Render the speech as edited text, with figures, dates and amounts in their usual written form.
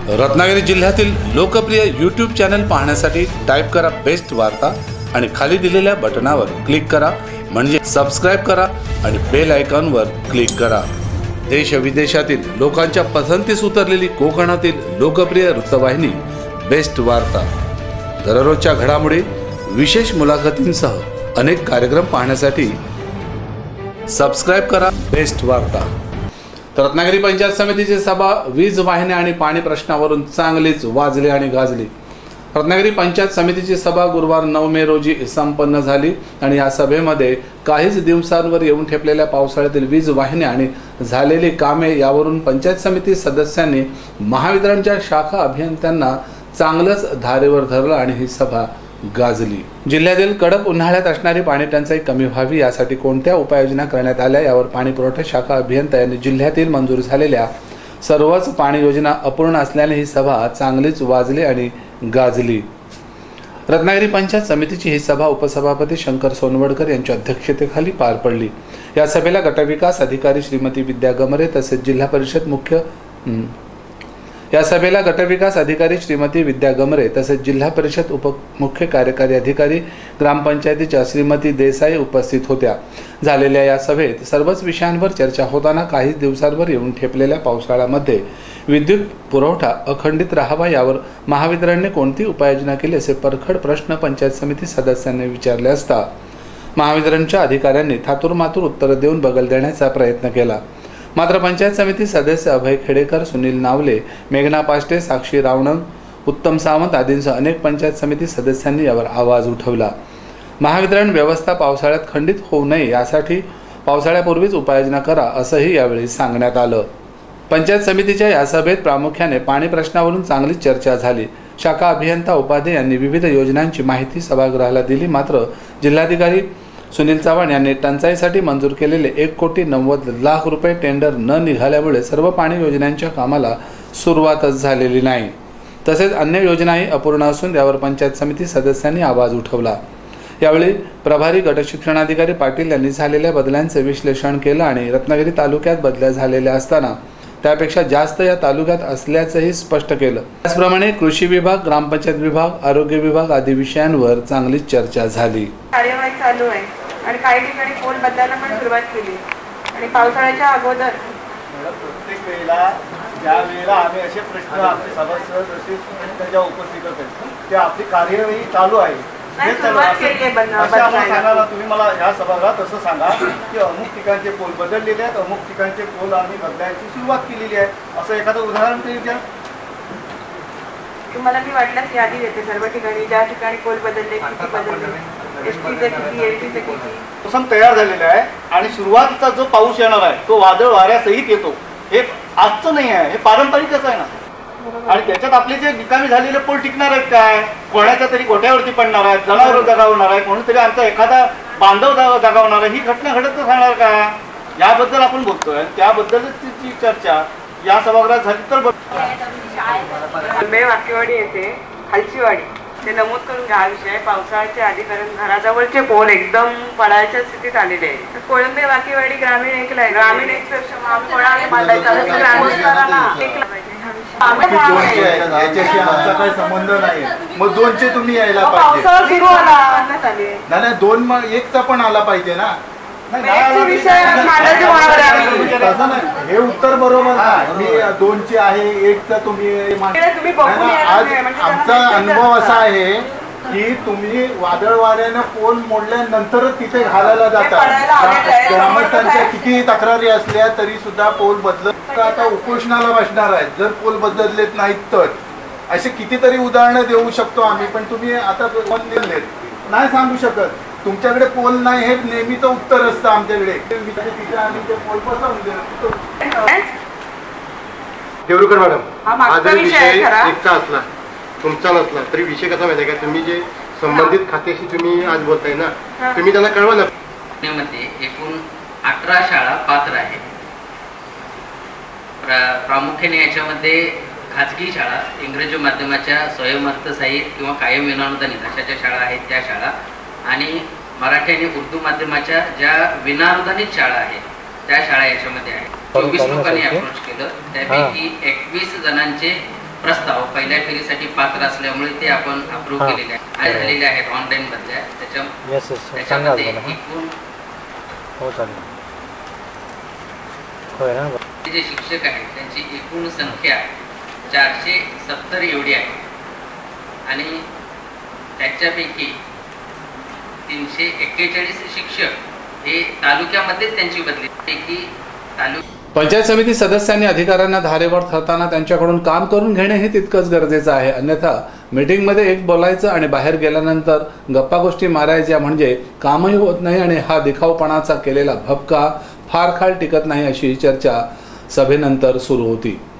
रत्नागिरी जिल्ह्यातील लोकप्रिय YouTube channel पाहण्यासाठी टाइप करा बेस्ट वार्ता आणि खाली दिलेल्या बटनावर क्लिक करा म्हणजे सबस्क्राइब करा आणि बेल आयकॉनवर क्लिक करा। देश विदेशातील लोकांच्या पसंतीस उतरलेली कोकणातील लोकप्रिय वृत्तवाहिनी बेस्ट वार्ता दररोजच्या घडामोडी विशेष मुलाखतींसह अनेक कार्यक्रम पाहण्यासाठी सबस्क्राइब करा बेस्ट वार्ता। रत्नागिरी पंचायत समितीची सभा वीज वाहिन्या आणि पाणी प्रश्नावरून चांगलीच वाजली आणि गाजली। रत्नागिरी पंचायत समितीची सभा गुरुवार 9 मे रोजी संपन्न झाली आणि या सभेमध्ये काहीच दिवसांवर येऊन ठेपलेल्या पावसाळ्यातील वीज वाहिन्या आणि झालेली कामे यावरून पंचायत समिती सदस्यांनी महावितरणच्या शाखा अभियंत्यांना चांगलंच धारेवर धरलं आणि ही सभा गाजली। जिल्ह्यातील कडक उन्हाळ्यात असणारी पाणी टंचाई कमी व्हावी यासाठी कोणत्या उपाययोजना करण्यात आल्या यावर पाणी पुरवठा शाखा अभियंता यांनी जिल्ह्यातील मंजूर झालेल्या सर्वच पाणी योजना अपूर्ण असल्याने ही सभा चांगलीच वाजली आणि गाजली। रत्नागिरी पंचायत समितीची ही सभा उपसभापती शंकर सोनवडकर यांच्या अध्यक्षतेखाली पार पडली। या सभेला गटविकास अधिकारी श्रीमती विद्या गमरे तसेच जिल्हा परिषद जिल्हा परिषद उपमुख्य कार्यकारी अधिकारी ग्रामपंचायतीच्या श्रीमती देसाई उपस्थित होत्या। झालेल्या या सभेत सर्वच विषयांवर चर्चा होताना काही दिवसांवर येऊन ठेपलेल्या पावसाळ्यामध्ये विद्युत पुरवठा अखंडित राहावा यावर महावितरणने कोणती उपाययोजना केली असे परखड प्रश्न पंचायत समिती सदस्यांनी विचारले असता महावितरणच्या अधिकाऱ्यांनी थातूरमातूर उत्तर देऊन बगल देण्याचा प्रयत्न केला। मात्र पंचायत समिती सदस्य अभय खेडेकर, सुनील नावले, मेघना पाष्टे, साक्षी रावणंग, उत्तम सावंत आदींसह अनेक पंचायत समिती सदस्यांनी यावर आवाज उठवला। महावितरण व्यवस्था पावसाळ्यात खंडित होऊ नये यासाठी पावसाळ्यापूर्वीच उपाययोजना करा असंही यावेळी सांगण्यात आलं। पंचायत समितीच्या या सभेत प्रामुख्याने पाणी प्रश्नावरून चांगली चर्चा झाली। शाखा अभियंता उपाध्ये यांनी विविध योजनांची माहिती सभागृहाला दिली। मात्र जिल्हाधिकारी सुनील चव्हाण यांनी टंचाईसाठी मंजूर केलेले 1,90,00,000 रुपये टेंडर न निघाल्यामुळे सर्व पाणी योजनांच्या कामाला सुरुवातच झालेली नाही। तसेच अन्य योजनाही अपूर्ण असून यावर पंचायत समिती सदस्यांनी आवाज उठवला। यावेळी प्रभारी गटशिक्षणाधिकारी पाटील यांनी झालेल्या बदल्यांचे विश्लेषण केलं आणि रत्नागिरी तालुक्यात बदल्या झालेल्या असताना त्यापेक्षा जास्त या तालुक्यात असल्याचंही स्पष्ट केलं। त्याचप्रमाणे कृषी विभाग, ग्रामपंचायत विभाग, आरोग्य विभाग आदी विषयांवर चांगली चर्चा झाली। कार्यवाही चालू आहे आणि काही ठिकाणी पोल बदलायला पण सुरुवात केली आणि पावसाळ्याच्या अगोदर प्रत्येक वेळेला ज्या वेळेला आम्ही असे प्रश्न आमचे सदस्य जसे त्यांच्या उपस्थित होते ते आपली कार्यवाही चालू आहे तुम्ही मला ह्या सभागृहात असं सांगा की अमुक ठिकाणचे पोल बदललेले आहेत, अमुक ठिकाणचे पोल आम्ही बदलायची सुरुवात केलेली आहे असं एखादं उदाहरण तरी द्या। तुम्हाला मी वाटल्यास यादी देते सर्व ठिकाणी ज्या ठिकाणी पोल बदलले, किती बदलले, एसटीचे किती, एलटीचे किती मोसम तयार झालेला आहे आणि सुरुवातीचा जो पाऊस येणार आहे तो वादळ वाऱ्यासहित येतो। हे आजचं नाही आहे, हे पारंपरिकच आहे ना। आणि त्याच्यात आपले जे निकामी झालेले पोल टिकणार आहेत काय, कोणाच्या तरी गोठ्यावरती पडणार आहेत, जनावर दगावणार आहे, कोणीतरी आमचा एखादा बांधव दगावणार आहे, ही घटना घडत राहणार का याबद्दल आपण बोलतोय। त्याबद्दलची चर्चा या सभागृहात झाली तर वाकेवाडी येथे खालची वाडी ते नमूद करून हा विषय पावसाळ्याचे अधिकरण घराजवळचे पोल एकदम पडायच्या स्थितीत आलेले आहे। कोळंबे वाकेवाडी ग्रामीण एकला आहे, ग्रामीण एक याच्याशी आमचा काही संबंध नाही। मग 2चे तुम्ही यायला पाहिजे नाही, 2 मग 1चा पण आला पाहिजे ना। हे उत्तर बरोबर मी 2चे आहे, 1चा तुम्ही आज आमचा अनुभव असा आहे की तुम्ही वादळ वाऱ्यानं पोल मोडल्यानंतरच तिथे घालायला जातात। ग्रामस्थांच्या किती तक्रारी असल्या तरी सुद्धा पोल बदलत आता उपोषणाला बसणार आहेत जर पोल बदललेत नाहीत तर। असे कितीतरी उदाहरणं देऊ शकतो आम्ही, पण तुम्ही आता नाही सांगू शकत। तुमच्याकडे पोल नाही हे नेहमीचं उत्तर असतं आमच्याकडे। पोल बसवून देवरुकर मॅडम, हा जरी विषय एकचा असला तुमचा नसला तरी विषय कसा माहिती आहे का, तुम्ही जे संबंधित खात्याशी तुम्ही आज बोलताय ना, तुम्ही त्यांना कळवा ना। पुण्यामध्ये एकूण 18 शाळा पात्र आहेत। प्रामुख्याने याच्यामध्ये खाजगी शाळा, इंग्रजी माध्यमाच्या स्वयंअर्थसहाय्यित किंवा कायम विनाअनुदानित अशा ज्या शाळा आहेत त्या शाळा आणि मराठी आणि उर्दू माध्यमाच्या ज्या विनाअनुदानित शाळा आहेत त्या शाळा याच्यामध्ये आहेत। 24 लोकांनी अप्रोच केलं, त्यापैकी 21 जणांचे प्रस्ताव पहिल्या फेरीसाठी पात्र असल्यामुळे ते आपण अप्रूव्ह केलेले आहेत आणि झालेले आहेत ऑनलाईन मधल्या त्याच्यामध्ये एकूण जे शिक्षक आहेत त्यांची एकूण संख्या 470 एवढी आहे आणि त्याच्यापैकी 341 शिक्षक हे तालुक्यामध्येच त्यांची बदली पैकी पंचायत समिती सदस्यांनी अधिकाऱ्यांना धारेवर ठरताना त्यांच्याकडून काम करून घेणे हे तितकंच गरजेचं आहे. अन्यथा मीटिंगमध्ये एक बोलायचं आणि बाहेर गेल्यानंतर गप्पा गोष्टी मारायच्या म्हणजे कामही होत नाही आणि हा दिखाऊपणाचा केलेला भपका फार काळ टिकत नाही अशी चर्चा सभेनंतर सुरू होती.